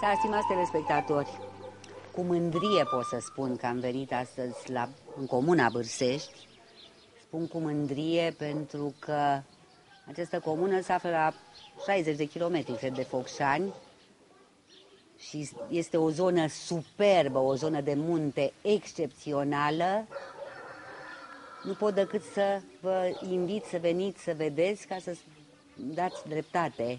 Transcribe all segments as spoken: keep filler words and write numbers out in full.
Da, stimați telespectatori, cu mândrie pot să spun că am venit astăzi la, în comuna Bârsești. Spun cu mândrie pentru că această comună se află la șaizeci de kilometri, cred, de Focșani și este o zonă superbă, o zonă de munte excepțională. Nu pot decât să vă invit să veniți să vedeți ca să dați dreptate.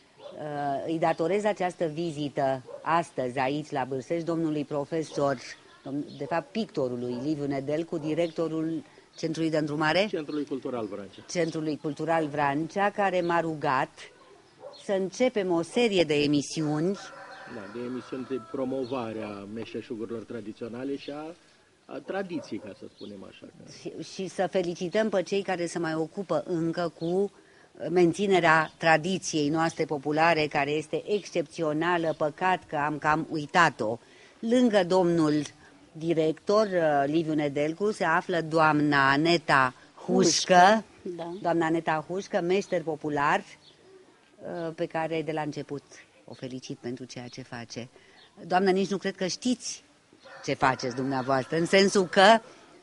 Îi datorez această vizită astăzi aici la Bârsești domnului profesor, de fapt pictorului Liviu Nedelcu, directorul Centrului de Îndrumare? Centrului Cultural Vrancea. Centrului Cultural Vrancea, care m-a rugat să începem o serie de emisiuni. Da, de emisiuni de promovare a meșteșugurilor tradiționale și a, a tradiției, ca să spunem așa. Și, și să felicităm pe cei care se mai ocupă încă cu menținerea tradiției noastre populare, care este excepțională, păcat că am cam uitat-o. Lângă domnul director Liviu Nedelcu se află doamna Aneta Hușcă, da. doamna Aneta Hușcă, meșter popular, pe care de la început o felicit pentru ceea ce face. Doamnă, nici nu cred că știți ce faceți dumneavoastră, în sensul că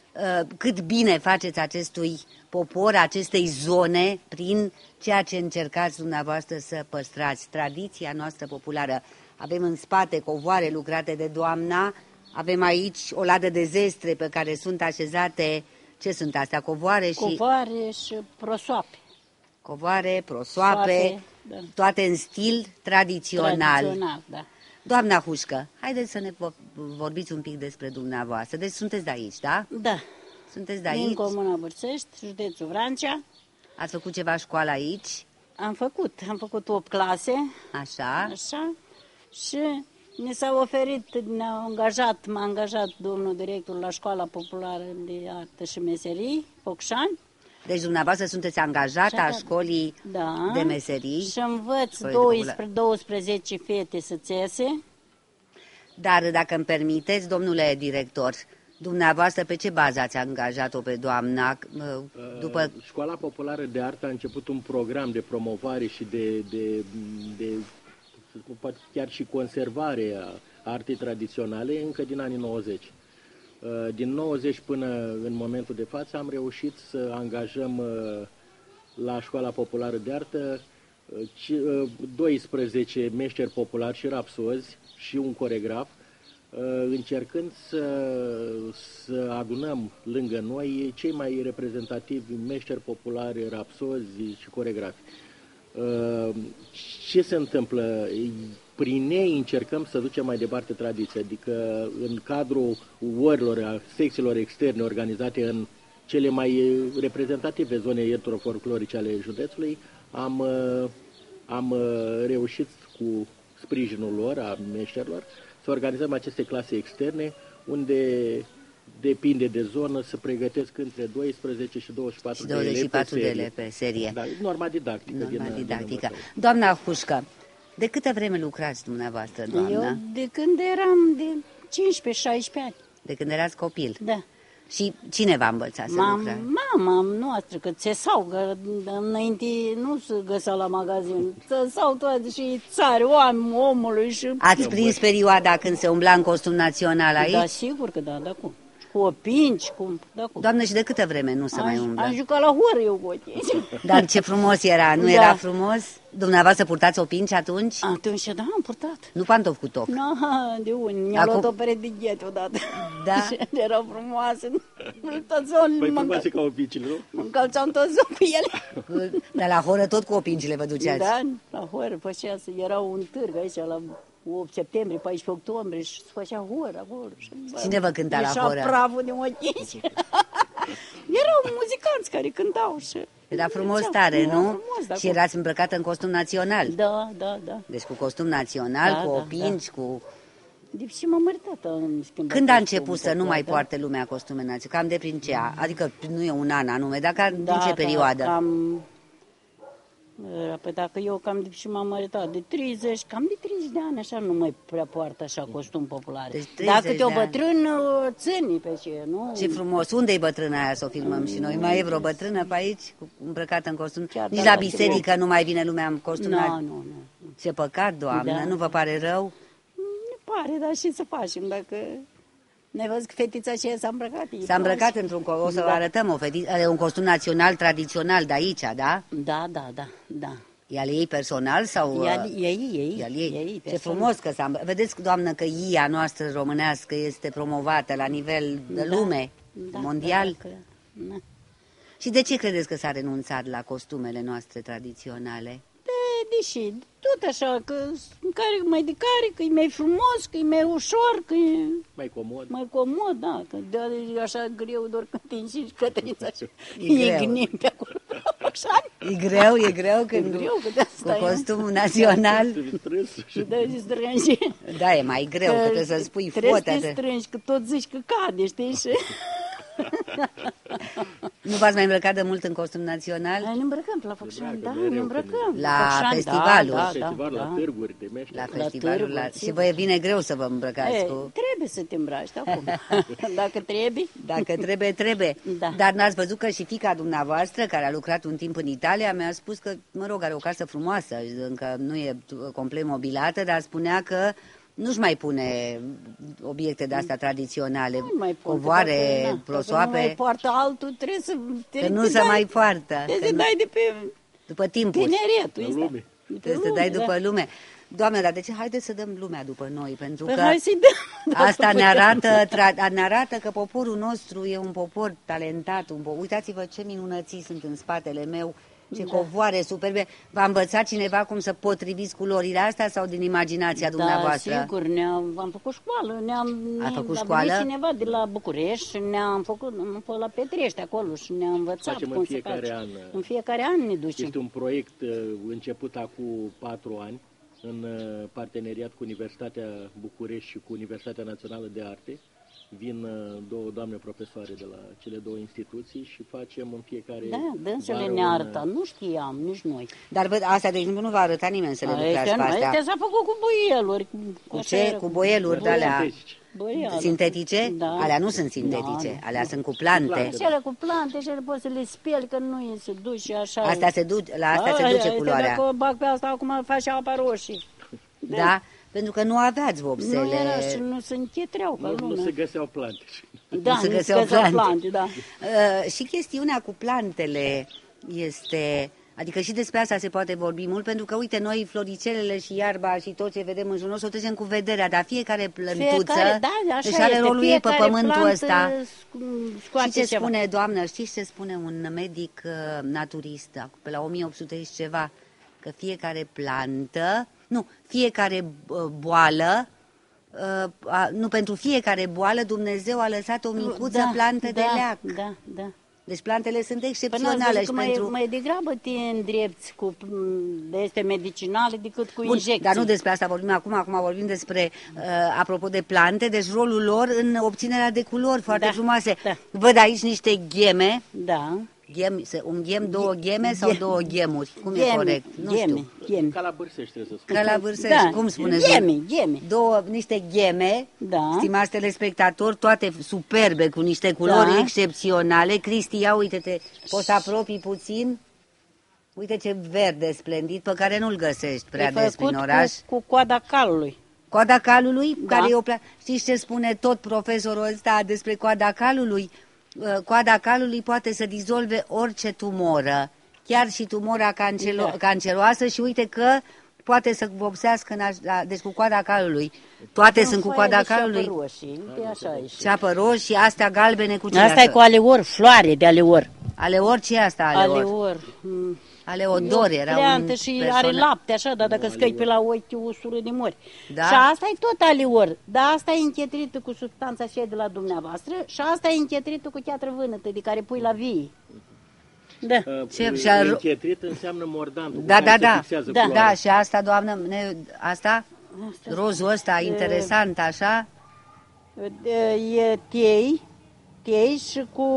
cât bine faceți acestui popor, acestei zone, prin ceea ce încercați dumneavoastră să păstrați, tradiția noastră populară. Avem în spate covoare lucrate de doamna, avem aici o ladă de zestre pe care sunt așezate, ce sunt astea, covoare și... Covoare și prosoape. Covoare, prosoape, Soape, da. Toate în stil tradițional. Tradițional, da. Doamna Hușcă, haideți să ne vorbiți un pic despre dumneavoastră. Deci sunteți de aici, da? Da. Sunteți de aici? Din Comuna Bârsești, județul Vrancea. Ați făcut ceva școală aici? Am făcut, am făcut opt clase. Așa. Așa. Și ne s-a oferit, ne-a angajat, m-a angajat domnul director la Școala Populară de Artă și Meserii, Focșani. Deci dumneavoastră sunteți angajată a școlii da. de meserii. Și învăț doisprezece, douăsprezece fete să țese. Dar dacă îmi permiteți, domnule director, dumneavoastră pe ce bază ați angajat-o pe doamna? După... Școala Populară de Artă a început un program de promovare și de, de, de poate chiar și conservare a artei tradiționale încă din anii nouăzeci. Din nouăzeci până în momentul de față am reușit să angajăm la Școala Populară de Artă doisprezece meșteri populari și rapsozi și un coregraf, încercând să, să adunăm lângă noi cei mai reprezentativi meșteri populari, rapsozi și coregrafi. Ce se întâmplă? Prin ei încercăm să ducem mai departe tradiția, adică în cadrul uărilor, a secțiilor externe organizate în cele mai reprezentative zone etnofolclorice ale județului, am, am reușit cu sprijinul lor, a meșterilor, să organizăm aceste clase externe, unde depinde de zonă, să pregătesc între doisprezece și douăzeci și patru, și douăzeci și patru de ele de, pe serie. Da, norma didactică. Norma din, didactică. Din Doamna Hușcă, de câtă vreme lucrați dumneavoastră, doamnă? Eu de când eram de cincisprezece șaisprezece ani. De când erați copil? Da. Și cine v-a învățat să Mam, lucrați? Mama noastră, că țesau, că înainte nu se găsea la magazin. Țesau toate și țari, oameni, omului și... Ați prins perioada când se umbla în costum național aici? Da, sigur că da, da, cum? Cu opinci, cum, da, cum? Doamnă, și de câtă vreme nu se mai umblă? Am jucat la horă eu cu ochii. Dar ce frumos era, nu Da. era frumos? Dumneavoastră purtați opinci atunci? Atunci, da, am purtat. Nu pantofi cu toc. No, de unde? Mi-a Acum- luat o pereche de ghete odată. Da? Și era frumoasă. Toți zonii Păi mă frumoase ca opicile, nu? mă încălțam toți zonii cu ele. Dar la horă tot cu opincile vă duceați? Da, la horă făcea să era un târg aici la opt septembrie, paisprezece octombrie și se făcea horă acolo. Și, bă, Cine vă cânta la ieșea horă? praful din ochii. Erau muzicanți care cântau și... Era frumos Era tare, nu? frumos, da, Și cu- erați îmbrăcată în costum național? Da, da, da. Deci cu costum național, Da, cu da, opinci, cu... Deci și m-am mărtat în schimbat. Când a costumul început să de nu mai toată. poarte lumea costume naționale? Cam de prin ce an? Adică nu e un an anume, dar ca, Da, din ce perioadă? Da, cam... Păi dacă eu cam de, și m-am arătat de treizeci, cam de treizeci de ani, așa, nu mai prea poartă așa costum popular. Deci treizeci Dacă te-o de ani. bătrân, țâni pe ce, nu? Ce frumos! Unde-i bătrâna aia să o filmăm și noi? Mai e vreo bătrână pe aici, cu- îmbrăcată în costum? Chiar Nici da, la la biserică nu mai vine lumea în costum. Nu, na- nu, nu. Ce păcat, Doamnă, Da. nu vă pare rău? pare, dar și să facem, dacă... Ne-ai văzut că fetița aceea s-a îmbrăcat. S-a îmbrăcat într-un... co- O să da. arătăm o fetiță, are un costum național tradițional de aici, da? Da, da, da, da. E al ei personal sau... E al ei, ei, e al ei. ei Ce frumos că s-a... Vedeți, doamnă, că I A noastră românească este promovată la nivel de Da, lume, da, mondial. Da, da, da. Și de ce credeți că s-a renunțat la costumele noastre tradiționale? De, deși, tot așa, că care mai de care, că e mai frumos, că e mai ușor, că e Mai comod. mai comod, da, că de e așa greu doar când te înșiși Cătărița și E e greu. gnim pe acolo. Așa? E greu, e greu când E greu, că de asta cu e. costumul național. Strâns Și și de zi strângi. Da, e mai greu, că trebuie să spui Trebuie fotea. să te strângi, că tot zici că cade, știi? Și... Nu v-ați mai îmbrăcat de mult în costum național? Ne îmbrăcăm la Făcșani, da, mereu ne îmbrăcăm. La Făcșani, festivaluri. Da, da, festival, da, la da. târguri de meșteri. La La festivalul, la... târguri, și vă e vine greu să vă îmbrăcați E, cu... trebuie să te îmbraci, acum. Dacă trebuie. Dacă trebuie, trebuie. Da. Dar n-ați văzut că și fiica dumneavoastră, care a lucrat un timp în Italia, mi-a spus că, mă rog, are o casă frumoasă, încă nu e complet mobilată, dar spunea că nu-și mai pune obiecte de-astea tradiționale, Nu mai pot, covoare, dacă, na, Dacă nu prosoape, mai poartă altul, trebuie să... că nu te se dai- mai poartă, Trebuie că să nu- dai de pe după timpul. tineretul La ăsta. lume. De pe Trebuie să dai lume, după da. lume. Doamne, dar de ce? Haideți să dăm lumea după noi, pentru Păi că hai să-i dăm. dacă asta ne putem. arată, tra- ne arată că poporul nostru e un popor talentat. Un po- Uitați-vă ce minunății sunt în spatele meu, ce Da. covoare superbe. V-a învățat cineva cum să potriviți culorile astea sau din imaginația dumneavoastră? Da, sigur, ne-am, am făcut școală. Ne-am, A ne- făcut a școală? venit cineva de la București și ne-am făcut am fost la Petrești acolo și ne-a învățat Facem în cum se fiecare face. an. În fiecare an ne ducem. Este un proiect uh, început acum patru ani în uh, parteneriat cu Universitatea București și cu Universitatea Națională de Arte. Vin uh, două doamne profesoare de la cele două instituții și facem în fiecare Da, dânsele vară ne-a un, arătat, nu știam, nici noi. Dar vă, asta, de exemplu, nu va arăta nimeni să le lucrați pe astea. Astea s-a făcut cu boieluri. Cu Așa ce? era, Cu boieluri de alea sintetici. boieluri. sintetice? Da. Alea nu sunt sintetice, Da, alea sunt cu plante. plante. Și ele cu plante și ele poți să le speli, că nu e se duce așa. Astea se duce, la astea se Aia, duce uite, culoarea. Dacă o bag pe asta, acum face apa roșie. Da? Pentru că nu aveați vopsele. Nu era și nu se închietreau ca Nu, nu lumea. se găseau plante. Da, nu se nu găseau plante. plante, da. Uh, și chestiunea cu plantele este... Adică și despre asta se poate vorbi mult, pentru că, uite, noi floricelele și iarba și tot ce vedem în jurul nostru, o trecem cu vederea, dar fiecare plântuță Fiecare, da, așa își are este, rolul ei pe fiecare pământul plantă ăsta. sc- Și scoate ce ceva. spune, doamnă, știți ce spune un medic uh, naturist, acum, pe la o mie opt sute și ceva, că fiecare plantă, nu, fiecare uh, boală, uh, a, nu, pentru fiecare boală Dumnezeu a lăsat o micuță Da, plantă de da, leac. Da, da. Deci plantele sunt Păi n-ați excepționale văzut și că mai, pentru... mai degrabă te îndrepți cu m, de este medicinale decât cu Bun, injecții. dar nu despre asta vorbim acum, acum vorbim despre, uh, apropo de plante, deci rolul lor în obținerea de culori foarte Da, frumoase. da. Văd aici niște gheme, Da. ghem, se- un ghem, două gheme sau Ghem. două ghemuri? Cum e Gheme, corect? Nu gheme, știu. gheme. Ca la Bârsești trebuie să spun. Ca la Vârsești, Da, cum spuneți? gheme, gheme. Două, niște gheme, Da. stimați telespectatori, toate superbe, cu niște culori Da. excepționale. Cristi, ia uite-te, poți să apropii puțin? Uite ce verde splendid, pe care nu-l găsești prea E des prin făcut oraș. cu, cu coada calului. Coada calului, Da. care e o pla... Știți ce spune tot profesorul ăsta despre coada calului? Uh, Coada calului poate să dizolve orice tumoră, chiar și tumora cancelo... Da. canceroasă și uite că poate să vopsească, în aș... da, deci cu coada calului. Toate sunt cu coada calului. Roșii, uite așa e și. Ceapă roșii, astea galbene cu ce? Asta e cu aleor, floare de aleor. Aleor, ce e asta aleor? Aleor. mm, Aleodor era un Pleantă și personaj. are lapte, așa, dar dacă scăi pe la ochi, te usură de mori. Da. Și asta e tot aleor, dar asta e închetrită cu substanța aceea de la dumneavoastră și asta e închetrită cu cheatră vânătă, de care pui la vie. Da. Uh, Ce- și-a- Închetrit înseamnă mordantul. cu Da, care da, se da. fixează Da. culoarea. Da, și asta, doamnă, ne... asta? Asta- Rozul ăsta, interesant, așa? E tei, tei și cu...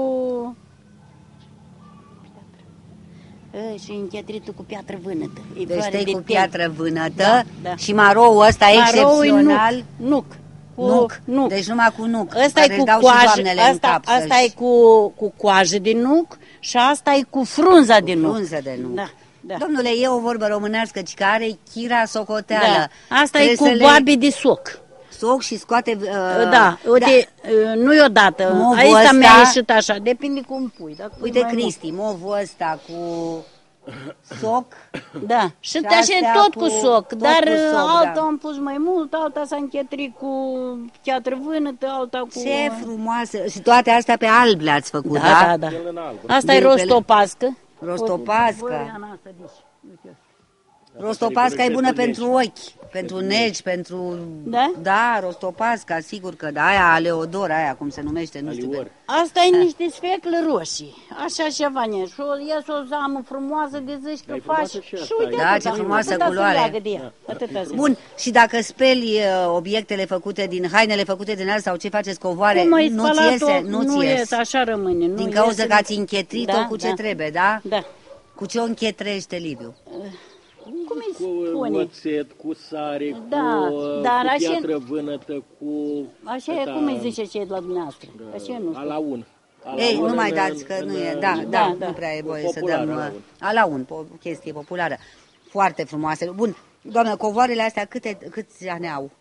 E, și închetritul cu piatră vânătă. E Deci floare tei de cu tei. piatră vânătă Da, da. și maroul ăsta Maroul e excepțional. nuc, nuc. Cu Nuc. nuc. Deci numai cu nuc. Asta care e își cu dau și coajă, doamnele în asta, cap asta să-și- e cu, cu coajă de nuc și asta e cu frunza de nuc. frunză de nuc. Da, da. Domnule, e o vorbă românească, ci că are chira socoteală. Da. Asta Trebuie e cu să le- boabe de soc. soc și scoate... Uh, Da, uite, da. Nu-i odată, Movul aici ăsta- mi-a ieșit așa, depinde cum pui. Dacă pui Uite, mai mult. Cristi, movul ăsta cu soc, Da, și Și așa astea tot cu- cu soc, tot dar cu soc, alta da. am pus mai mult, alta s-a închetrit cu cheatră vânătă, alta cu... ce frumoasă! Și toate astea pe alb le-ați făcut, Da, da? da, da. El în alb. Asta e Din pe- rostopască. Rostopască. Băiana asta, deci, uite. Rostopasca e bună pentru pentru ochi, pentru negi, pentru... Da? Da, rostopasca, sigur că da, aia Aleodor, aia cum se numește, nu știu. Alior. Pe... Asta e niște sfecle roșii, așa ceva, ne. Și o ies o zamă frumoasă, găsești că Dar e faci frumoasă și asta, și uite e. Da, atâta. ce frumoasă Atâta se culoare. leagă de ea. Atâta se Bun, și dacă speli uh, obiectele făcute din hainele făcute din alți sau ce faceți covoare, Cum ai nu-ți spălat-o, iese, nu-ți nu ies. ies, așa rămâne. Nu Din cauza iese. că ați închetrit-o Da, cu ce da. trebuie, da? Da. Cu ce o închetrește, Liviu? Cum îi Cu spune? oțet, cu sare, Da, cu, uh, dar cu așa- piatră vânătă, cu... Așa e, ăsta, cum îi zice ce e de la dumneavoastră? Așa nu știu. Alaun. Ei, Alaun nu mai în- dați că în- nu e, în- da, da, Da, da. nu prea e voie să Popular, dăm alaun. uh, alaun, o chestie populară. Foarte frumoase. Bun, doamnă, covoarele astea câte, câți ani au?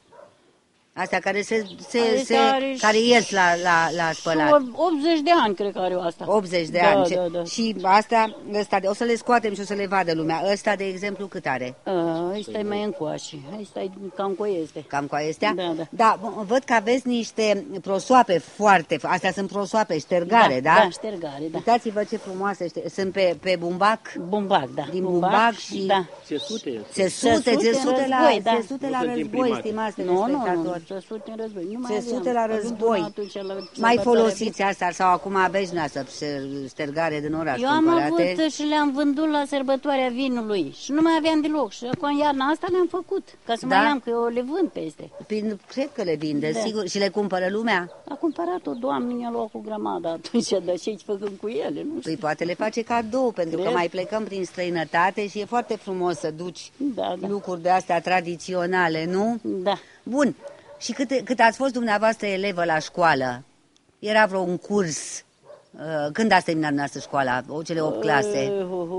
Astea care se, se, Are- se are care ies la, la, la spălat. Și optzeci de ani cred că are asta. optzeci de Da, ani. Ce- da, da. Și astea, ăsta, de- o să le scoatem și o să le vadă lumea. Ăsta, de exemplu, cât are? A, ăsta e mai încoace. Ăsta e cam cu este. Cam cu astea? Da, da. Da, v- văd că aveți niște prosoape foarte... Astea sunt prosoape, ștergare, da? Da, ștergare, da. Uitați-vă ce frumoase ște- sunt pe, pe bumbac. Bumbac, da. Din bumbac și- Da. Țesute. Țesute, Țesute în țesute la, război, da. țesute Nu la sunt război, imprimate. stimați Nu, nu, nu, telespectatori. țesute în război. Nu mai Țesute aveam. la Avem război. până atunci la Mai sărbătoare folosiți asta sau acum aveți noastră ștergare din oraș Eu am cumpărate? avut și le-am vândut la sărbătoarea vinului și nu mai aveam deloc. Și acum în iarna asta le-am făcut, ca să Da? mai am, că eu le vând peste. Prin, cred că le vinde, Da. sigur. Și le cumpără lumea? A cumpărat o doamnă, mi-a luat cu grămadă atunci, dar ce-i făcând cu ele, nu știu. Păi poate le face cadou, pentru că Cred. mai plecăm prin străinătate și e foarte frumos să duci Da, da. lucruri de astea tradiționale, nu? Da. Bun. Și cât, cât ați fost dumneavoastră elevă la școală? Era vreo un curs? Uh, Când ați terminat dumneavoastră școala? O, cele opt clase? Uh, uh,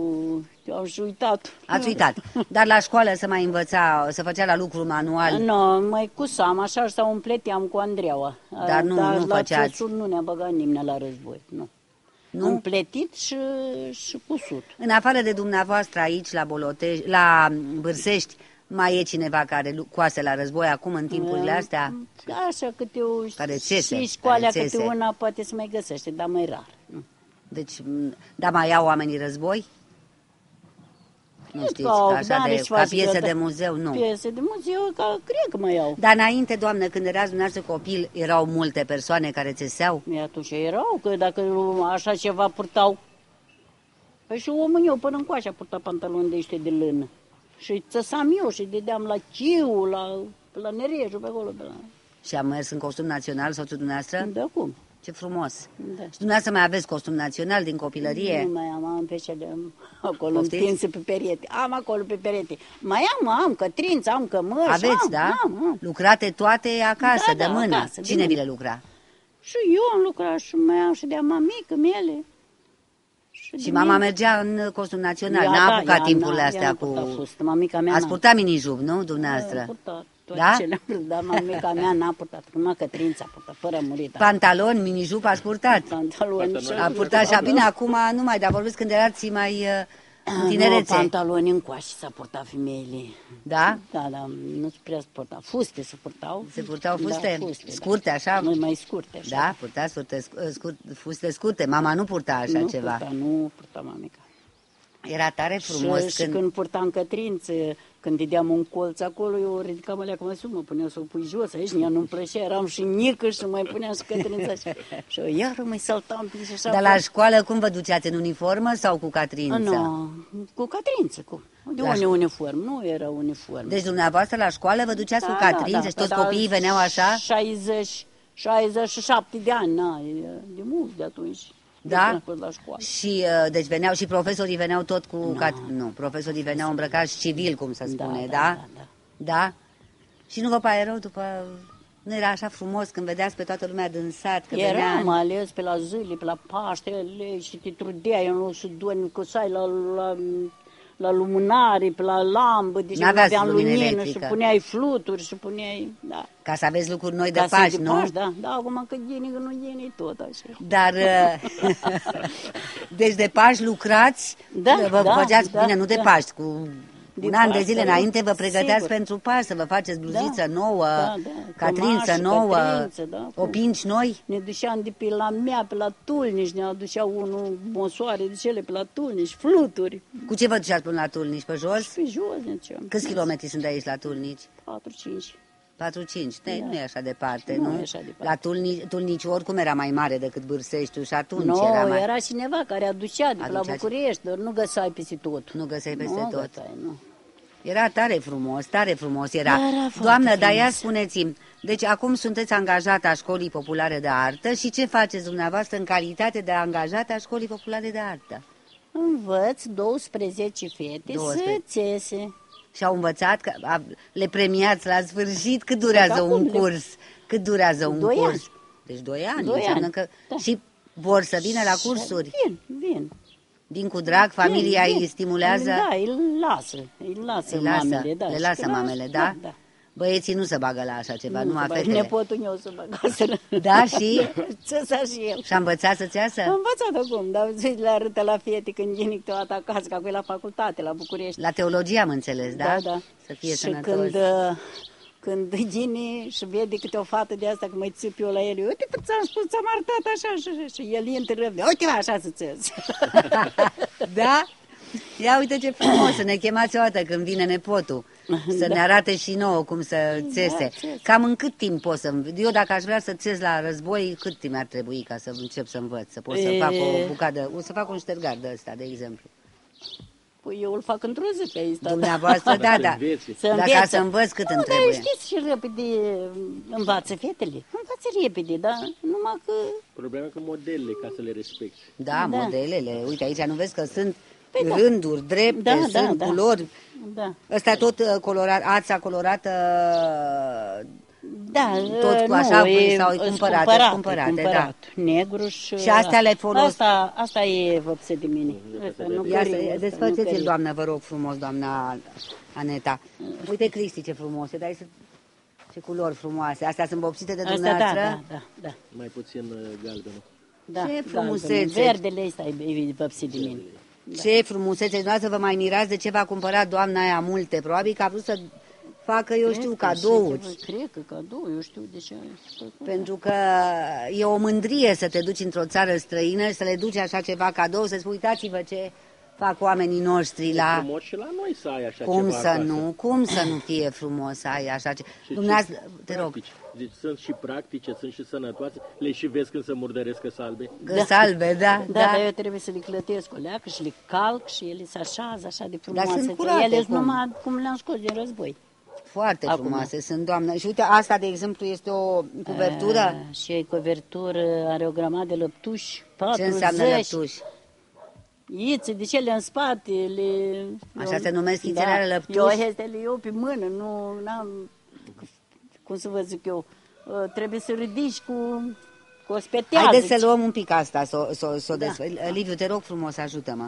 uh, am și uitat. Ați uitat. Dar la școală să mai învăța, să făcea la lucru manual? Nu, mai cusam, așa sau împleteam cu Andreaua. Dar nu- Dar nu la făceați. țesut nu ne-a băgat nimeni la război, nu. Nu? Împletit și, și cusut. În afară de dumneavoastră aici, la Bolotești, la Bârsești, mai e cineva care lu- coase la război acum, în timpurile astea? Așa, câte o... Care țese, Și școala care câte țese. una poate să mai găsește, dar mai rar. Nu. Deci, m, da, mai iau oamenii război? Nu Cred știți, că au, ca așa da, de, deci ca faci piesă gata. de muzeu, nu. Piese de muzeu, ca, cred că mai au. Dar înainte, doamnă, când erați dumneavoastră copil, erau multe persoane care țeseau? Ei, atunci erau, că dacă așa ceva purtau... Păi și omul eu până încoace a purtat pantaloni de ăștia de lână. Și țăsam eu și dădeam la Chiu, la, la Nerejul, pe acolo. Pe la... Și am mers în costum național, soțul dumneavoastră? De acum. Ce frumos! Da. Și dumneavoastră mai aveți costum național din copilărie? Nu mai am, am pe cele acolo Poftiți? întinse pe perete. Am acolo pe perete. Mai am, am cătrință, am cămăși, Aveți, am, da? am, am. Lucrate toate acasă, Da, de da, mână. acasă, de Cine mână. vi le lucra? Și eu am lucrat și mai am și de-a mamică mele. Și, Și de mama mine. mergea în costum național, Ea, n-a da, apucat ea timpurile n-a- astea ea n-a cu... purtat fustă. Mamica mea Ați n-a. purtat minijub, nu, A dumneavoastră? purtat toate Da? cele, dar mamica mea n-a purtat. Numai cătrința a purtat, fără a muri. da. Pantaloni, minijub ați purtat? Pantaloni și... A purtat și a bine, acum nu mai, dar vorbesc când erați mai uh, în Nu, tinerețe. pantaloni încoace s-a purtat femeile. Da? Da, da, nu se prea se purta. Fuste se purtau. Se purtau fuste? Da, fuste, Scurte, așa? Mai, mai scurte, așa. Da, purtați fuste, scu- scurt, fuste scurte. Mama nu purta așa nu ceva. Purta, nu purta mamica. Era tare frumos și, și când... când purtam cătrință, când dădeam un colț acolo, eu ridicam alea cum mă puneam să o pui jos, aici ea nu-mi plăcea, eram și nică și mai puneam și cătrința așa. Și eu iară mai saltam pe și așa. Dar la școală cum vă duceați? În uniformă sau cu catrință? Nu, cu cătrință, cu. De La unde ș- uniform, nu era uniform. Deci dumneavoastră la școală vă duceați Da, cu da, catrință da, și toți da, copiii veneau așa? șaizeci, șaizeci și șapte de ani, na, e de mult de atunci. Da? De când am fost la școală. Și uh, deci veneau și profesorii veneau tot cu cat... Nu, profesorii veneau îmbrăcați civil, cum se spune, da? Da, da, da. Da? Și nu vă pare rău după... Nu era așa frumos când vedeați pe toată lumea din sat, că Era, venea... mai ales pe la zile, pe la Paștele și te trudeai în loc să dormi cu sai la, la, la lumânare, pe la lampă, deci N-aveați aveam lumină lumină electrică. și puneai fluturi și puneai, da. Ca să aveți lucruri noi de Ca să Paști, de nu? Paști, da, da, acum că ghini, că nu ghini, tot așa. Dar, deci de Paști lucrați, Da, vă da, făceați, da, bine, nu de da. Paști, cu De un an de Paști, zile da, înainte vă pregăteați sigur. pentru Paști, să vă faceți bluziță Da, nouă, da, da, catrință cămașă, nouă, catrință, da, cum? opinci noi. Ne duceam de pe la mea, pe la Tulnici, ne aduceau unul mosoare de cele pe la Tulnici, fluturi. Cu ce vă duceați până la Tulnici, pe jos? Pe jos ne duceam. Câți kilometri sunt de aici la Tulnici? patru cinci. patru cinci, da. Da. Nu e așa departe, Nu nu? e așa departe. La Tulnici, Tulnici oricum era mai mare decât Bârseștiul și atunci Nu, era era, mai... era cineva care aducea de pe la Aducea- București, dar nu găsai peste tot. Nu găseai peste nu tot. Găsai, nu. Era tare frumos, tare frumos era. Era foarte Doamnă, dar ia frumos. spuneți-mi, deci acum sunteți angajată a Școlii Populare de Artă și ce faceți dumneavoastră în calitate de angajată a Școlii Populare de Artă? Învăț douăsprezece fete douăsprezece. să țese. Și au învățat, că a- le premiați la sfârșit? Cât durează Acum un le- curs? Cât durează un Doi curs? ani. Deci doi ani, Doi înseamnă ani, că... da. Și vor să vină la cursuri? Vin, vin. Vin cu drag, familia Vin, îi vin. stimulează? Da, îi lasă, îi lasă, Îi lasă, mamele, da. le și lasă că mamele, da? Da, da. Băieții nu se bagă la așa ceva, Nu numai se bagă. fetele. Nepotul meu să băgaseră. Da, și? Țăsa și el. Și-a învățat să-ți iasă? Am învățat acum, dar zici, le arătă la fete când vine câteodată acasă, că acum e la facultate, la București. La teologie am înțeles, da? Da, da. Să fie și sănătos. când, uh, când vine și vede câte o fată de asta, că mai țip eu la el, uite, că ți-am spus, ți-am arătat așa și, și el intră răbde, uite, așa să țezi. Da? Ia uite ce frumos, să ne chemați o dată când vine nepotul, să Da. ne arate și nouă cum să țese. țes. Cam în cât timp pot să învăț? Eu dacă aș vrea să țes la război, cât timp ar trebui ca să încep să învăț? Să pot să E... fac o bucată, o să fac un ștergar de ăsta, de exemplu. Păi eu îl fac într-o zi pe aici, da. Dumneavoastră, da, da. înveți. Să Dacă învețe. să învăț, cât nu, îmi dar trebuie? știți și repede învață fetele. Învață repede, dar numai că... Problema e că modelele, ca să le respecti. Da, Da. modelele. Uite, aici nu vezi că sunt Păi da. rânduri drepte, Da, da, sunt da. culori. Da, Ăsta tot uh, colorat, ața colorată, da tot cu nu, așa, e, sau e sunt cumpărate, cumpărate, cumpărate, cumpărat. Negru și... Și astea le folos- Asta, asta e vopsă de mine. Asta, nu ia cărim, să asta, nu desfățeți-l, cărim. doamnă, vă rog frumos, doamna Aneta. Uite, Cristi, ce frumoase, dar să... ce culori frumoase. Astea sunt vopsite de Asta, da, dumneavoastră? da, da, da. Mai puțin uh, galbenul. da Ce galben. frumusețe! Verdele ăsta e vopsit de mine. Ce frumusețe! Dumneavoastră vă mai mirați de ce v-a cumpărat doamna aia multe. Probabil că a vrut să facă, eu știu, Cred că cadouri. și ceva- Cred că cadou, eu știu de ce ai făcut. Pentru că e o mândrie să te duci într-o țară străină și să le duci așa ceva cadou, să spui, uitați-vă ce fac oamenii noștri la... Frumos și la noi să ai așa Cum ceva să acasă. nu, cum să nu fie frumos să ai așa ce... Și Dumneavoastră, și te rog, practici. Deci sunt și practice, sunt și sănătoase. Le și vezi când se murdăresc salbe. găsalbe, da, Da, da. dar eu trebuie să le clătesc o leacă și le calc și ele se așează așa de frumoase. sunt că curate, ele sunt cum? numai cum le-am scos din război. Foarte Acum. frumoase sunt, doamnă. Și uite, asta, de exemplu, este o cuvertură. A, și e covertură, are o grămadă de lăptuși, patruzeci. Ce înseamnă lăptuș? Ițe, de cele în spate, le... Așa eu- se numesc ițele alea lăptuși? Eu hestele eu pe mână, nu am cum să vă zic eu, uh, trebuie să ridici cu, cu o spetează. Haideți să luăm un pic asta, să s-o, s-o Da. desfă. Liviu, te rog frumos, ajută-mă.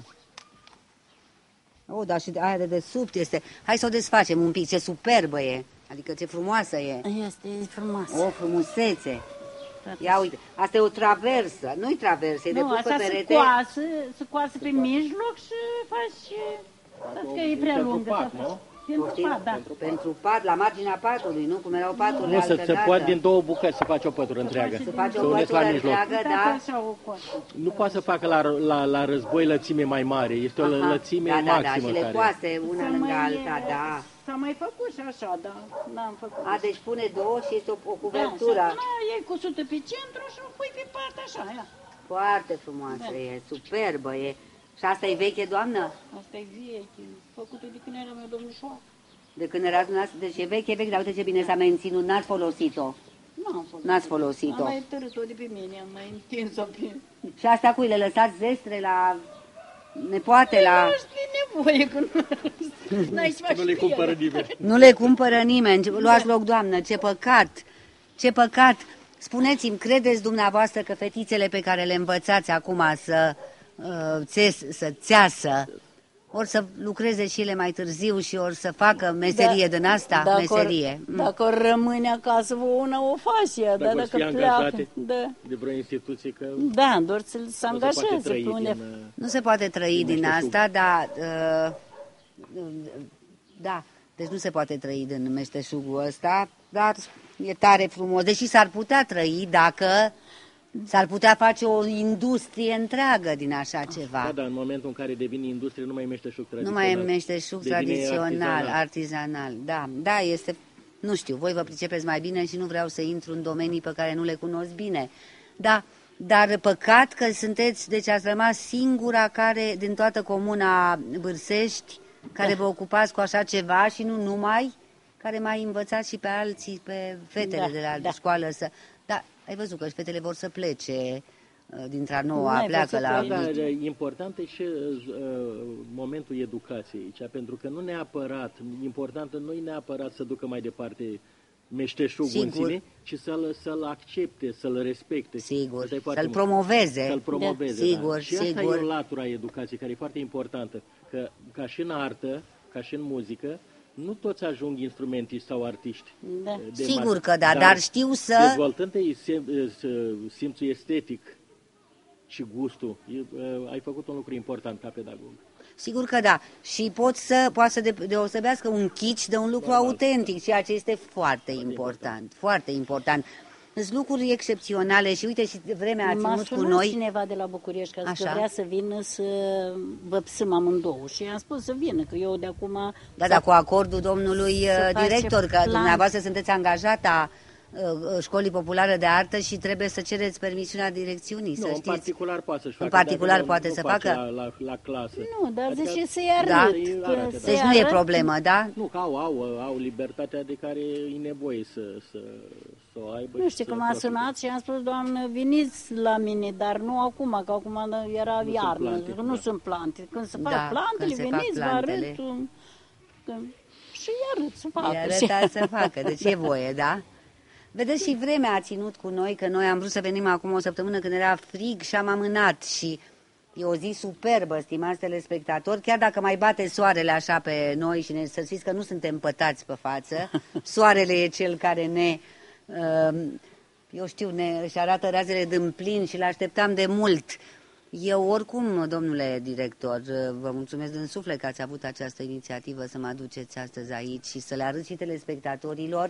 O, dar și aia de desubt este. Hai să o desfacem un pic, ce superbă e. Adică ce frumoasă e. Este frumos. O frumusețe. Ia uite, asta e o traversă. Nu-i traversă, e de Nu, pus pe asta se perete. coasă, se coasă pe mijloc și faci... Stați că e prea Pentru lungă. pat, să nu? faci. Pentru Poftim? pat, da. Pentru, pentru pat, la marginea patului, nu? Cum erau paturile Nu, să altă se dată. poate din două bucăți să faci o pătură întreagă. Se face Să o uneți la pătură mijloc. întreagă, Uitați da? așa o coasă. Nu poate să facă la, la, la război lățime mai mare. Este o Aha, lățime da, da, da, maximă și le care... coase una S-a lângă mai- alta, da. S-a mai făcut și așa, dar n-am făcut. A, deci pune două și este o, o Da, cuvertură. și acum iei cusută pe centru și o pui pe partea așa, ia. Foarte frumoasă Da. e, superbă e. Și asta e veche, doamnă? Asta e veche, făcută de când era meu domnișoară. De când erați dumneavoastră, deci e veche, veche, dar uite ce bine s-a menținut, n-ați folosit-o. N-am folosit. N-ați folosit-o. Am mai tărât-o de pe mine, am mai întins-o pe... Și asta cui le lăsați zestre la nepoate, la... Nu știu nevoie, că nu... N-ai să faci Nu le cu ele. cumpără nimeni. Nu le cumpără nimeni. Luați loc, doamnă, ce păcat, ce păcat. Spuneți-mi, credeți dumneavoastră că fetițele pe care le învățați acum să, uh, țes, să țeasă, ori să lucreze și ele mai târziu și ori să facă meserie Da, din asta, dacă meserie. Or, dacă or rămâne acasă, una o face, Dacă dar or dacă fi pleacă, angajate da, de vreo instituție, că da, doar să se nu se poate angajeze trăi pe unde. din, uh, Nu se poate trăi din din meșteșug. asta, dar... Uh, da, deci nu se poate trăi din meșteșugul ăsta, dar e tare frumos. Deși s-ar putea trăi dacă s-ar putea face o industrie întreagă din așa ceva. Da, dar în momentul în care devine industrie, nu mai e meșteșug Nu tradițional. mai e meșteșug Devine tradițional, artizanal. artizanal. Da, da, este, nu știu, voi vă pricepeți mai bine și nu vreau să intru în domenii pe care nu le cunosc bine. Da, dar păcat că sunteți, deci ați rămas singura care, din toată comuna Bârsești, care vă ocupați cu așa ceva și nu numai, care mai învățați și pe alții, pe fetele Da, de la da. școală să... Da, ai văzut că și fetele vor să plece uh, dintre-a noua, N-ai pleacă văzut, la... Da, dar important e și uh, momentul educației aici, pentru că nu neapărat, important nu e neapărat să ducă mai departe meșteșugul în Sigur. sine, ci să-l, să-l accepte, să-l respecte. Sigur, Asta e foarte să-l mult. promoveze. Să-l promoveze, Da. Sigur, da. Și asta sigur. e o latură a educației care e foarte importantă, că ca și în artă, ca și în muzică, nu toți ajung instrumentiști sau artiști. Da. de Sigur mari. că da, dar știu să... Dezvoltându-i sim- simțul estetic și gustul, e- ai făcut un lucru important ca pedagog. Sigur că da. Și pot să, poate să de- deosebească un kitsch de un lucru Normal. autentic, ceea ce este foarte important. Foarte important. Sunt lucruri excepționale și uite și vremea a M-a ținut cu sunat noi. cineva de la București că, Așa. că vrea să vină să văpsăm amândouă și i-am spus să vină, că eu de acum... Da, da, cu acordul domnului să uh, face director, că plan. dumneavoastră sunteți angajata uh, Școlii Populare de Artă și trebuie să cereți permisiunea direcțiunii, Nu, să în știți. particular poate să-și În facă. particular dar nu- poate nu să face facă? La, la, la clasă. Nu, dar Adică- zice să-i Da. arăt. Să-i că arate, da. să-i Deci nu e arăt. problemă, da? Nu, că au, au, au libertatea de care e nevoie să, să, să o aibă. Nu și știu, să că m-a profite. sunat și am spus, doamnă, veniți la mine, dar nu acum, că acum era sunt iarnă, plante, că nu da. sunt plante. Când se fac Da, plantele, când se fac veniți, vă plantele. arăt. um, că- Și arăt să facă. I-a arătat să facă, deci e voie, da? Vedeți, și vremea a ținut cu noi, că noi am vrut să venim acum o săptămână când era frig și am amânat și e o zi superbă, stimați telespectatori, chiar dacă mai bate soarele așa pe noi și ne, să știți că nu suntem pătați pe față, soarele e cel care ne, uh, eu știu, ne își arată razele din plin și l-așteptam de mult. Eu oricum, domnule director, vă mulțumesc din suflet că ați avut această inițiativă să mă aduceți astăzi aici și să le arăt și telespectatorilor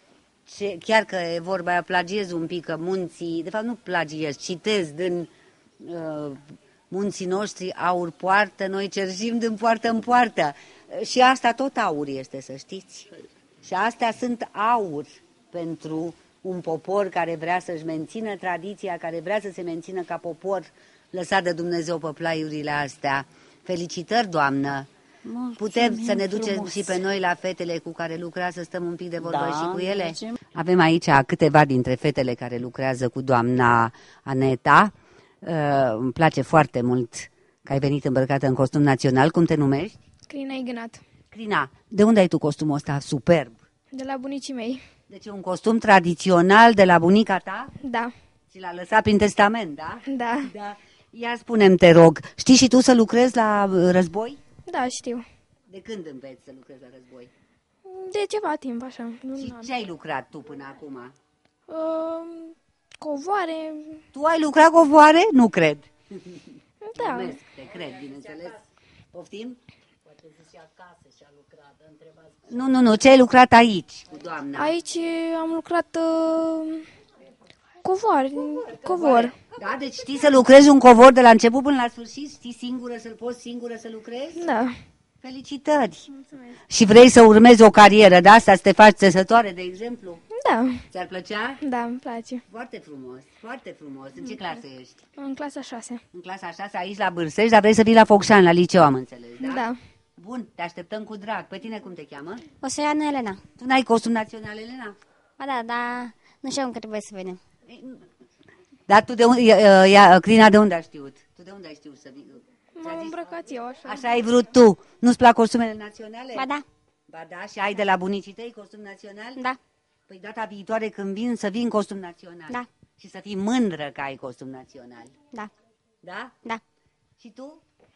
ce, chiar că e vorba aia, plagiez un pic că munții, de fapt nu plagiez, citez din uh, munții noștri aur poartă, noi cerșim din poartă în poartă. Și asta tot aur este, să știți. Și astea sunt aur pentru un popor care vrea să-și mențină tradiția, care vrea să se mențină ca popor lăsat de Dumnezeu pe plaiurile astea. Felicitări, doamnă! Mulțumim Putem să ne ducem frumos. și pe noi la fetele cu care lucrează, să stăm un pic de vorbă Da, și cu ele? mergem. Avem aici câteva dintre fetele care lucrează cu doamna Aneta. Uh, îmi place foarte mult că ai venit îmbrăcată în costum național. Cum te numești? Crina Ignat, Crina, de unde ai tu costumul ăsta superb? de la bunicii mei. Deci e un costum tradițional de la bunica ta? Da, Ți l-a lăsat prin testament, da? da, Da. Ia spune-mi, te rog, știi și tu să lucrezi la uh, război? da, știu. De când înveți să lucrezi la război? De ceva timp, așa. Nu, Și ce ai lucrat tu până acum? uh, covoare, Tu ai lucrat cu ovoare? Nu cred. da. Glumesc, te cred, bineînțeles. Poftim? Nu, nu, nu, ce ai lucrat aici cu doamna? Aici am lucrat uh, covoare, covor. Da, deci știi să lucrezi un covor de la început până la sfârșit? Știi singură să-l poți singură să lucrezi? Da, Felicitări! Și vrei să urmezi o carieră de asta, să te faci țesătoare, de exemplu? da, Ți-ar plăcea? da, îmi place. Foarte frumos, foarte frumos. În ce clasă ești? În clasa șase. În clasa a șasea, aici la Bârsești, dar vrei să vii la Focșani, la liceu, am înțeles, da? Da. Bun, te așteptăm cu drag. Pe tine cum te cheamă? O să ia Elena. Tu n-ai costum național, Elena? Ba da, dar nu știu încă trebuie să venim. Dar tu de unde, ia, ia, Crina, de unde ai știut? Tu de unde ai știut să vii? M-am îmbrăcat eu, așa. Așa ai vrut tu. Nu-ți plac costumele naționale? Ba da, Ba da, și ai de la bunicii tăi costum național? da, Păi data viitoare când vin, să vii în costum național. Da. Și să fii mândră că ai costum național. da, Da? da. Și tu?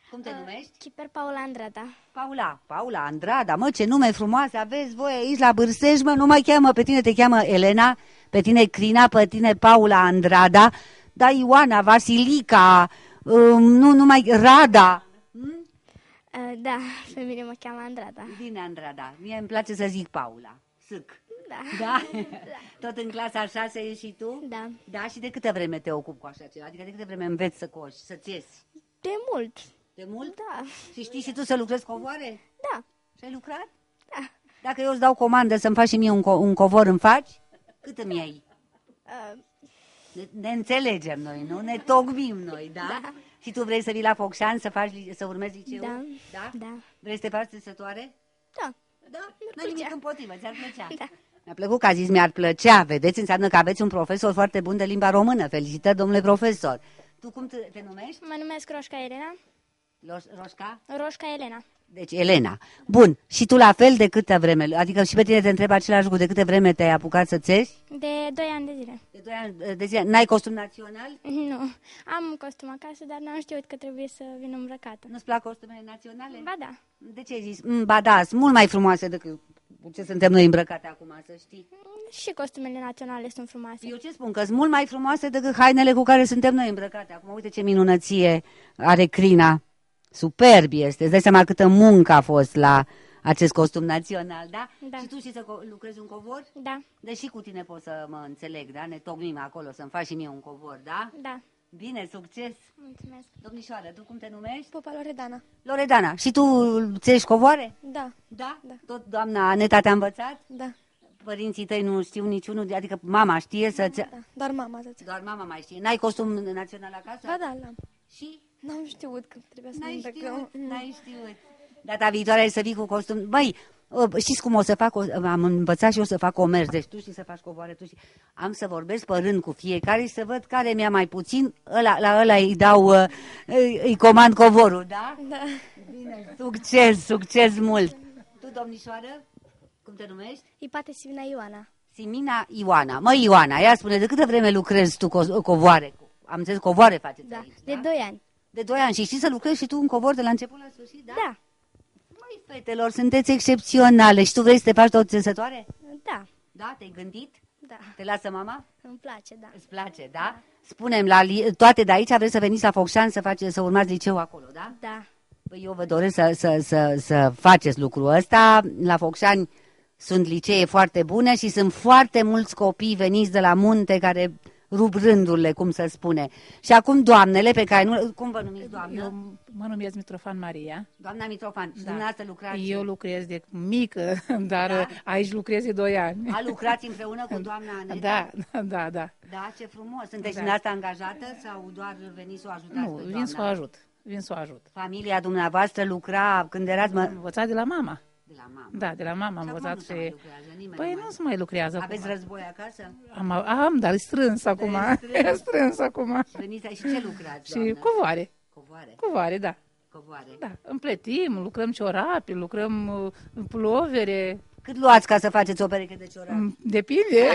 Cum te numești? Chiper Paula Andrada. Paula, Paula Andrada, mă, ce nume frumoase aveți voi aici la Bârsești, mă, nu mai cheamă, pe tine te cheamă Elena, pe tine Crina, pe tine Paula Andrada, da, Ioana, Vasilica, um, nu, numai Rada. Hmm? Uh, da, pe mine mă cheamă Andrada. Bine, Andrada, mie îmi place să zic Paula, sâc. Da. Da? Tot în clasa a șasea ești și tu? Da. Da, și de câtă vreme te ocupi cu așa ceva? Adică de câtă vreme înveți să coși, să-ți iesi? De mult. De mult? Da. Și știi și tu să lucrezi covoare? Da. Și ai lucrat? Da. Dacă eu îți dau comandă să-mi faci și mie un, co- un covor, îmi faci? Cât îmi iei? Uh, Ne, ne înțelegem noi, nu? Ne tocmim noi, da? Da. Și tu vrei să vii la Focșani să, faci, li- să urmezi liceul? Da. Da? Da. Vrei să te faci țesătoare? Da. Da? Mi-ar N-ai nimic plăcea. împotrivă, ți-ar plăcea? Da. Mi-a plăcut că a zis mi-ar plăcea, vedeți? Înseamnă că aveți un profesor foarte bun de limba română. Felicitări, domnule profesor. Tu cum te, te numești? Mă numesc Roșca Elena. Loș- Roșca? Roșca Elena. Deci, Elena. Bun. Și tu la fel de câtă vreme? Adică și pe tine te întreb același lucru. De câte vreme te-ai apucat să țești? De doi ani de zile. De doi ani de zile. N-ai costum național? Nu. Am un costum acasă, dar n-am știut că trebuie să vin îmbrăcată. Nu-ți plac costumele naționale? Ba da. De ce ai zis? Mm, ba da, sunt mult mai frumoase decât ce suntem noi îmbrăcate acum, să știi. Și costumele naționale sunt frumoase. Eu ce spun? Că sunt mult mai frumoase decât hainele cu care suntem noi îmbrăcate acum. Uite ce minunăție are Crina. Superb este. Îți dai seama câtă muncă a fost la acest costum național, da? Da. Și tu știi să co- lucrezi un covor? Da. Deși cu tine pot să mă înțeleg, da? Ne tocmim acolo să-mi faci și mie un covor, da? Da. Bine, succes! Mulțumesc. Domnișoară, tu cum te numești? Popa Loredana. Loredana, și tu ți-ești covoare? Da. Da? Da. Tot doamna Aneta te-a învățat? Da. Părinții tăi nu știu niciunul, adică mama știe să-ți... Da. Doar mama atât. Doar mama mai știe. N-ai costum național acasă? Ba da, l-am. Și? N-am știut că trebuia să N-ai mă știut, îmbrăcăm. n-ai știut. Data viitoare ai să vii cu costum. Băi, știți cum o să fac? O, am învățat și eu să fac comerț. Deci tu știi să faci covoare, tu știi. Am să vorbesc pe rând cu fiecare și să văd care mi-a mai puțin. Ăla, la ăla îi dau, îi, îi comand covorul, da? Da. Bine, succes, succes mult. Tu, domnișoară, cum te numești? Ipate Simina Ioana. Simina Ioana. Măi, Ioana, ea spune, de câtă vreme lucrezi tu co- covoare? Am înțeles, covoare faceți Da. aici, De da? doi ani. De doi ani. Și știi să lucrezi și tu în covor de la început la sfârșit, da? Da. Măi, fetelor, sunteți excepționale. Și tu vrei să te faci tot țesătoare? Da. Da? Te-ai gândit? Da. Te lasă mama? Îmi place, da. Îți place, da? Spunem, la li- toate de aici vreți să veniți la Focșani să, face, să urmați liceu acolo, da? Da. Păi eu vă doresc să, să, să, să faceți lucrul ăsta. La Focșani sunt licee foarte bune și sunt foarte mulți copii veniți de la munte care rup rândurile, cum să spune. Și acum doamnele pe care nu... Cum vă numiți, doamnă? Eu mă numesc Mitrofan Maria. Doamna Mitrofan, și Da. dumneavoastră lucrați? Eu lucrez de mică, dar Da. aici lucrez de doi ani. A lucrați împreună cu doamna Aneta? Da, da, da. Da, ce frumos. Sunteți Da. da. în asta angajată sau doar veniți să o ajutați Nu, pe vin doamna? să o ajut. Vin să o ajut. Familia dumneavoastră lucra când erați... Mă... Am învățat de la mama. De la mama. Da, de la mama am Și acum învățat nu se mai și... lucrează, nimeni Păi nu nu se mai lucrează Aveți acum. război acasă? Am, am, dar e strâns acum. strâns. E strâns acum. Și veniți aici și ce lucrați, Și doamnă? covoare. Covoare. Covoare, da. Covoare. Da, împletim, lucrăm ciorapi, lucrăm uh, pulovere. Cât luați ca să faceți o pereche de ciorapi? Mm, Depinde.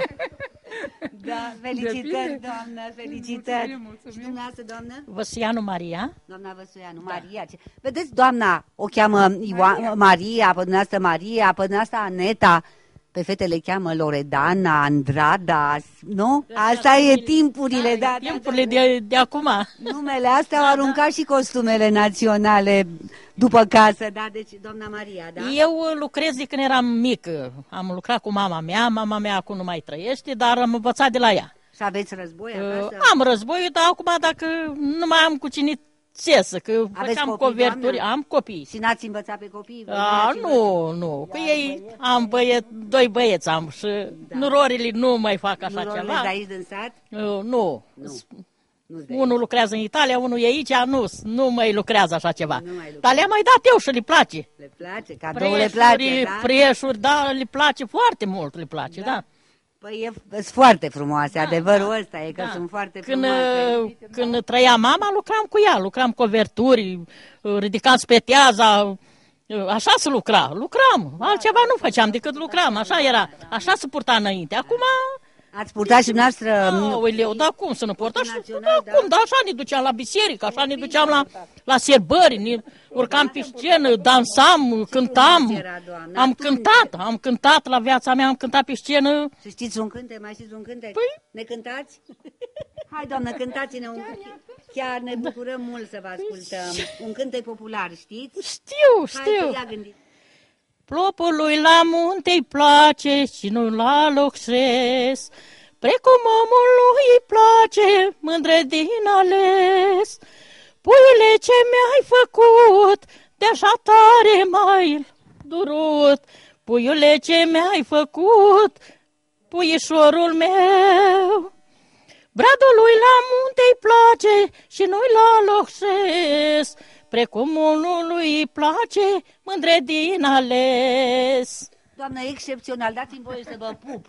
Da, felicitări, Depinde. doamnă, felicitări. Mulțumim, mulțumim. Și dumneavoastră, doamnă? Văsianu Maria. Doamna Văsuianu, Maria. Ce... Vedeți, doamna o cheamă Ioa... Maria. Maria, pe dumneavoastră Maria, pe dumneavoastră Aneta, pe fetele cheamă Loredana, Andrada, nu? Asta e timpurile, da, da, Timpurile da, da. de, de acum. Numele astea au aruncat și costumele naționale după casă, da? Deci, doamna Maria, da? Eu lucrez de când eram mică. Am lucrat cu mama mea, mama mea acum nu mai trăiește, dar am învățat de la ea. Și aveți război Uh, acasă? Am război, dar acum dacă nu mai am cu cine țesă, că Aveți făceam copii, coverturi, doamnă? am copii. Și n-ați învățat pe copii? Voi A, n-ați învățat? nu, nu, că ei am băieți, doi băieți am și Da. nurorile nu mai fac așa Nurorile ceva. de aici din sat? Uh, nu. Nu. Nu-s de Unul lucrează în Italia, unul e aici, nu, nu mai lucrează așa ceva. Nu mai lucrează. Dar le-am mai dat eu și le place. Le place, cadou le place, da? Preșuri, da, le place foarte mult, le place, da. da. Păi e, sunt foarte frumoase, adevărul ăsta e că da. sunt foarte Când, frumoase. când trăia mama, lucram cu ea, lucram coverturi, ridicam speteaza, așa se lucra, lucram, altceva nu făceam decât lucram, așa era, așa se purta înainte. Acum Ați purtat și dumneavoastră... Aoleu, dar cum să nu port? Așa, național, da, cum? Da, așa ne duceam la biserică, așa ne duceam la, la sărbări, ne urcam pe scenă, dansam, cântam. era, Doamne? Am Atunci. cântat, am cântat la viața mea, am cântat pe scenă. Și știți un cântec? Mai știți un cântec? Păi? Ne cântați? Hai, doamnă, cântați-ne un cântec. Chiar ne bucurăm mult să vă ascultăm. Un cântec popular, știți? Știu, Hai, știu. că ia gândiți. Plopului la munte-i place și nu la loxes, precum omului îi place, mândre din ales. Puiule ce mi-ai făcut, de așa tare mai durut, puiule ce mi-ai făcut, puișorul meu. Bradului la munte-i place și nu-i la loxes, precum omului îi place, mândre din ales. Doamnă, excepțional, dați-mi voie să vă pup.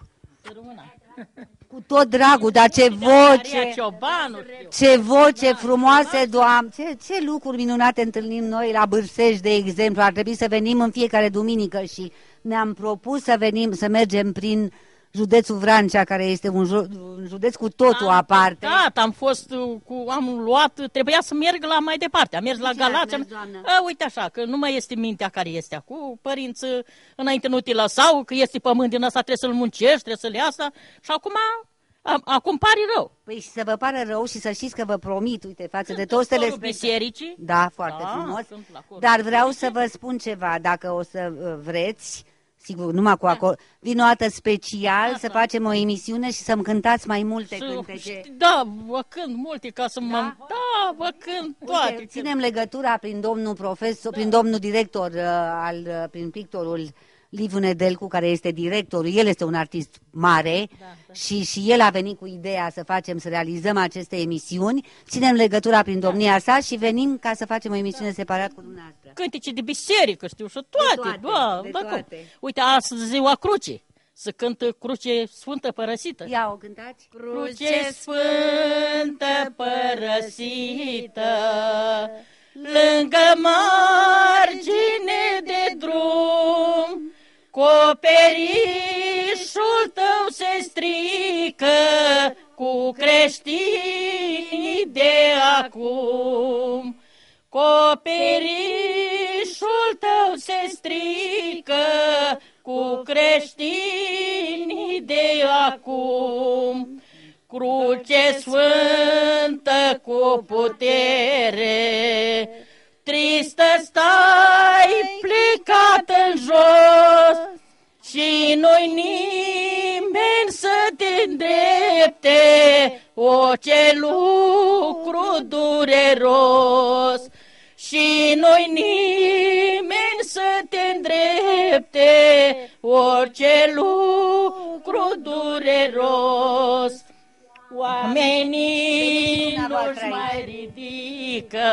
Cu tot dragul, dar ce voce, ce voce frumoase, Doamne, ce, ce lucruri minunate întâlnim noi la Bârsești, de exemplu. Ar trebui să venim în fiecare duminică și ne-am propus să venim, să mergem prin județul Vrancea, care este un, ju- un județ cu totul am aparte. Da, am fost cu, am luat, trebuia să merg la mai departe, am mers la Ce ați Galați. mers, doamnă? A, uite așa, că nu mai este mintea care este acum, părinți înainte nu te lăsau, că este pământ din ăsta, trebuie să-l muncești, trebuie să-l ia asta, și acum, a, acum pare rău. Păi și să vă pară rău și să știți că vă promit, uite, față de toți Pastorul telespectatorii. bisericii. Da, foarte Da, frumos. sunt la acord. Dar vreau să vă spun ceva, dacă o să uh, vreți, sigur, numai cu acord, vin o dată special Da, să da. facem o emisiune și să-mi cântați mai multe Să- cântece. Da, vă cânt multe ca să mă... Da, vă cânt toate. Uite, ținem legătura prin domnul profesor, prin domnul director, uh, al, uh, prin pictorul Liviu Nedelcu, care este directorul, el este un artist mare și, și el a venit cu ideea să facem, să realizăm aceste emisiuni, ținem legătura prin domnia sa și venim ca să facem o emisiune separat cu dumneavoastră. Cântece de biserică, știu, și toate. toate, da, de da, cum? toate. Uite, astăzi ziua crucii. Să cântă cruce sfântă părăsită. Ia o cântați? Cruce sfântă părăsită, lângă margine de drum, coperișul tău se strică cu creștinii de acum. Coperișul tău se strică cu creștinii de acum. Cruce sfântă cu putere, tristă stai plecat în jos, și noi nimeni să te îndrepte, o, ce lucru dureros. Și noi nimeni să te îndrepte, orice lucru dureros. Oamenii nu-și mai ridică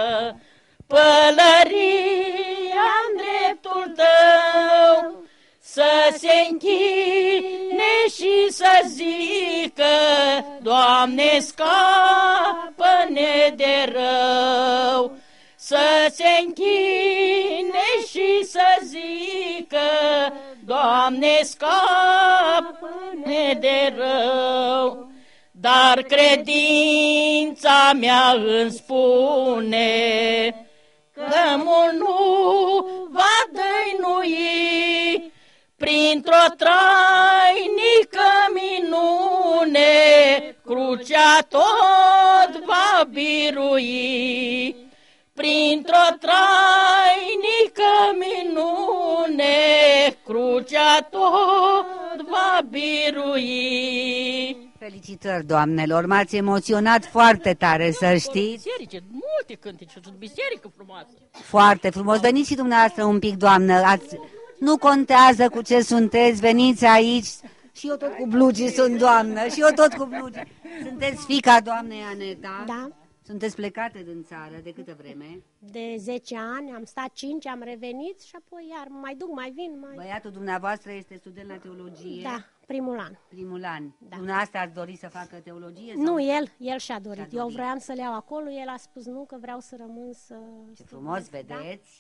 pălăria în dreptul tău, să se închine și să zică, Doamne, scapă-ne de rău. Să se închine și să zică, Doamne, scapă-ne de rău. Dar credința mea îmi spune că mult nu va dăinui, printr-o trainică minune, crucea tot va birui. Printr-o trainică minune, crucea tot va birui. Felicitări, doamnelor, m-ați emoționat foarte tare, să știți. Biserice, multe cântece, sunt biserică frumoasă. Foarte frumos. Veniți și dumneavoastră un pic, doamnă. Ați... Nu contează cu ce sunteți, veniți aici. Și eu tot cu blugii sunt, doamnă, și eu tot cu blugii. Sunteți fiica doamnei Aneta? Da. Sunteți plecate din țară de câtă vreme? De zece ani, am stat cinci, am revenit și apoi iar mai duc, mai vin. Mai... Băiatul dumneavoastră este student la teologie? Da, primul an. Primul an. Da. Dumneavoastră ați dori să facă teologie? Sau? Nu, el, el și-a dorit. Și-a Eu dorit. vreau să le iau acolo, el a spus nu, că vreau să rămân să... Ce frumos vedeți.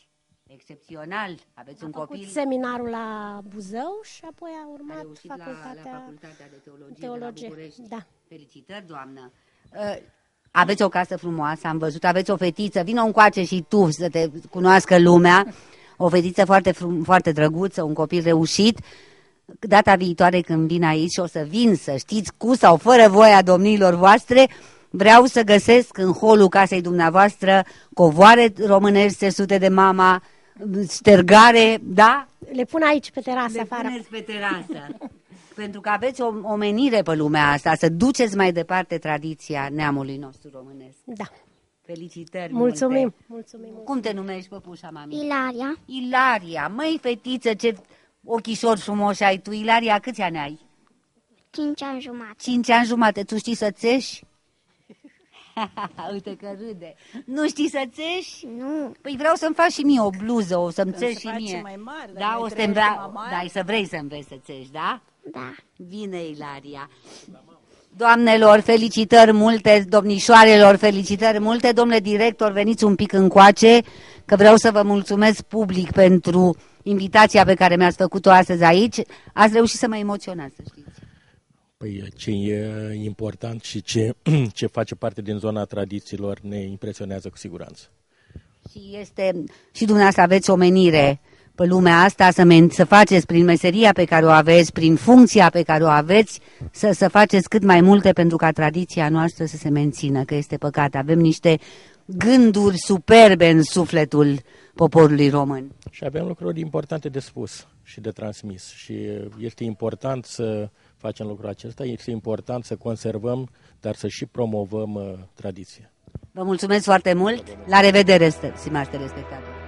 Excepțional. Aveți un Am copil... făcut seminarul la Buzău și apoi a A urmat reușit facultatea, la, la facultatea de teologie, teologie. de la București. Da. Felicitări, doamnă! Uh, aveți o casă frumoasă, am văzut, aveți o fetiță, vină încoace și tu să te cunoască lumea, o fetiță foarte, frum, foarte drăguță, un copil reușit. Data viitoare când vin aici și o să vin, să știți, cu sau fără voia domniilor voastre, vreau să găsesc în holul casei dumneavoastră covoare românești țesute de mama, ștergare, da? Le pun aici pe terasă Le afară. puneți pe terasă. Pentru că aveți o, o menire pe lumea asta, să duceți mai departe tradiția neamului nostru românesc. Da. Felicitări Mulțumim. multe. Mulțumim. Cum te numești, păpușa mami? Ilaria, Ilaria. Măi, fetiță, ce ochișori frumoși ai tu. Ilaria, câți ani ai? cinci ani jumate. Cinci ani jumate. Tu știi să țeși? Uite că râde. Nu știi să țeși? Nu. Păi vreau să-mi faci și mie o bluză, o să-mi țeși și faci mie. mai mare, dar da, mai o să trăiești vrea, mai mare. da, să vrei să înveți să țeși, da? Da. Bine, Ilaria. Doamnelor, felicitări multe, domnișoarelor, felicitări multe. Domnule director, veniți un pic încoace, că vreau să vă mulțumesc public pentru invitația pe care mi-ați făcut-o astăzi aici. Ați reușit să mă emoționați, să știți. Păi ce e important și ce, ce face parte din zona tradițiilor ne impresionează cu siguranță. Și este, și dumneavoastră aveți o menire pe lumea asta, să, men, să faceți prin meseria pe care o aveți, prin funcția pe care o aveți, să, să faceți cât mai multe pentru ca tradiția noastră să se mențină, că este păcat. Avem niște gânduri superbe în sufletul poporului român. Și avem lucruri importante de spus și de transmis. Și este important să facem lucrul acesta, este important să conservăm, dar să și promovăm uh, tradiția. Vă mulțumesc foarte mult. La revedere, stimați telespectatori.